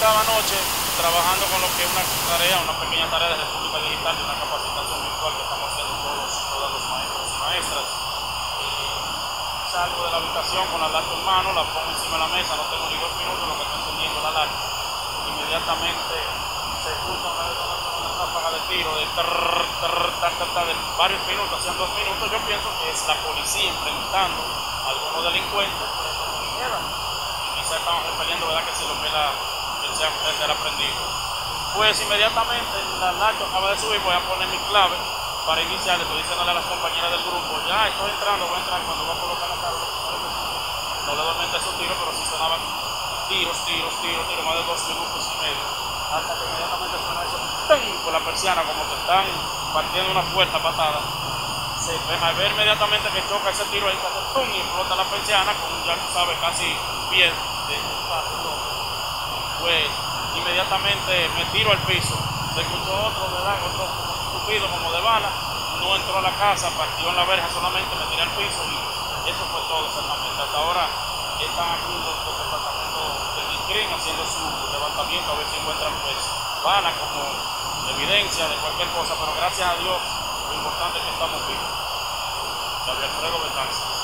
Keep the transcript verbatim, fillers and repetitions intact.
pasada noche trabajando con lo que es una tarea, una pequeña tarea de República Digital, de una capacitación virtual que estamos haciendo todos, todos los maestros y maestras. Salgo de la habitación con la laptop en mano, la pongo encima de la mesa, no tengo ni dos minutos lo que está encendiendo la laptop. Inmediatamente se escucha una, una ráfaga de tiro de, trrr, trrr, tar, tar, tar, de varios minutos, hacían dos minutos. Yo pienso que es la policía enfrentando a algunos delincuentes que no quedan. Y quizás estaban repeliendo, ¿verdad? Que si lo que era el ser aprendido. Pues inmediatamente la laptop acaba de subir, voy a poner mi clave para iniciar. Le estoy diciendo a las compañeras del grupo, ya estoy entrando, voy a entrar cuando voy a colocar la clave. No le doy mente a esos tiros, pero sí sonaban tiros, tiros, tiros, tiros, más de dos minutos y medio. Hasta que inmediatamente suena eso, ¡tum!, por la persiana, como que están partiendo una puerta patada. Se deja ver inmediatamente que choca ese tiro ahí, que hace ¡tum!, y explota la persiana con, ya tú sabes, casi pie de espacio. Pues inmediatamente me tiro al piso. Se escuchó otro, ¿verdad? Otro tupido como de bala. No entró a la casa, partió en la verja solamente, me tiré al piso y eso fue todo exactamente. Hasta ahora están aquí los, los departamentos del DICRIM haciendo su levantamiento a ver si encuentran pues balas como evidencia de cualquier cosa, pero gracias a Dios lo importante es que estamos vivos. Gabriel Alfredo Betances.